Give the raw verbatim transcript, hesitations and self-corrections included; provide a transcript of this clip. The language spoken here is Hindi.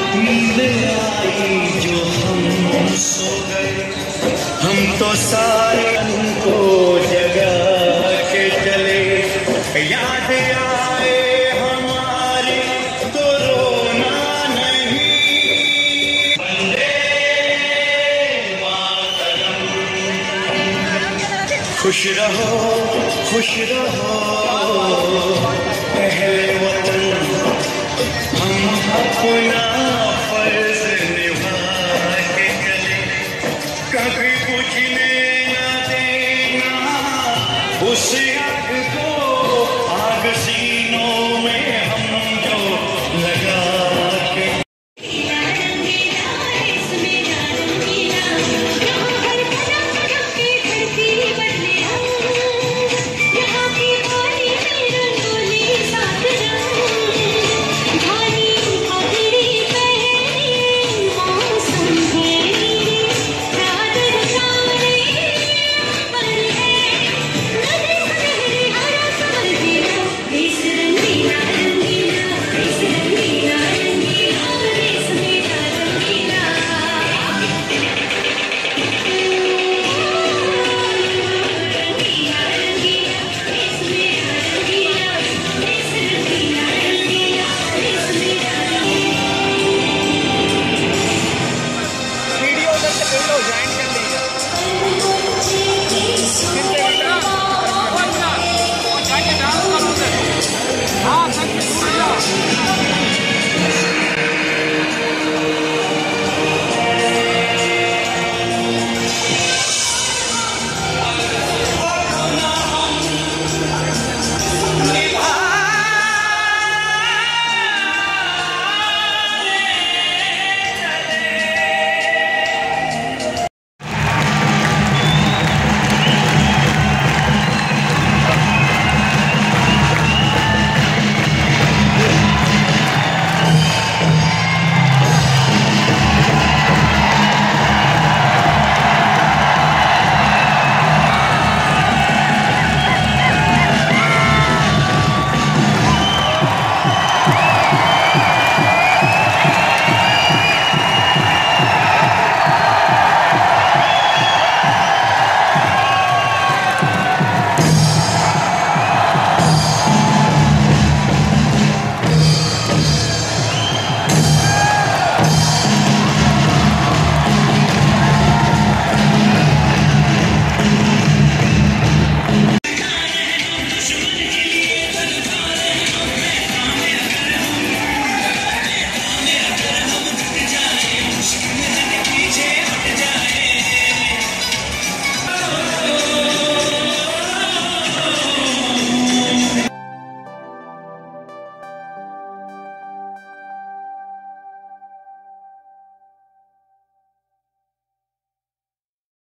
नींद आई जो हम सो गए, हम तो सारे को जगा के चले, याद आए हमारी तो रोना नहीं। वंदे मातरम। खुश रहो खुश रहो पहले वतन, हम अपना फर्ज निभा के चले, कभी कुछ नहीं